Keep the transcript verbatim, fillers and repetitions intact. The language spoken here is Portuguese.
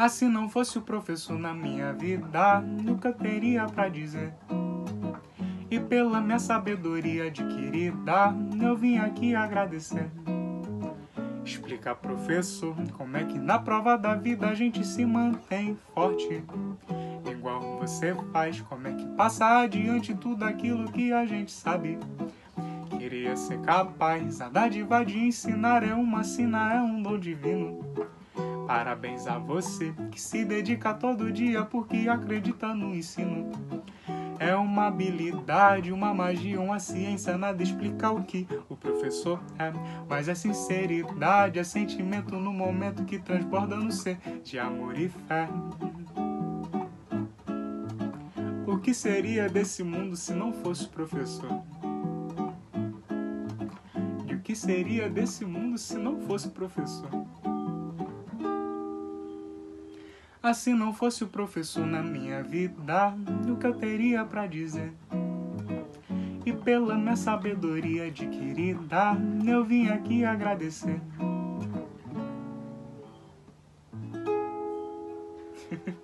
Ah, se não fosse o professor na minha vida, nunca teria pra dizer. E pela minha sabedoria adquirida, eu vim aqui agradecer. Explica, professor, como é que na prova da vida a gente se mantém forte. Igual você faz, como é que passa adiante tudo aquilo que a gente sabe. Queria ser capaz, a dádiva de ensinar é uma sina, é um dom divino. Parabéns a você que se dedica todo dia porque acredita no ensino. É uma habilidade, uma magia, uma ciência, nada explica o que o professor é. Mas é sinceridade, é sentimento no momento que transborda no ser de amor e fé. O que seria desse mundo se não fosse o professor? E o que seria desse mundo se não fosse o professor? Ah, se não fosse o professor na minha vida, o que eu teria pra dizer? E pela minha sabedoria adquirida, eu vim aqui agradecer.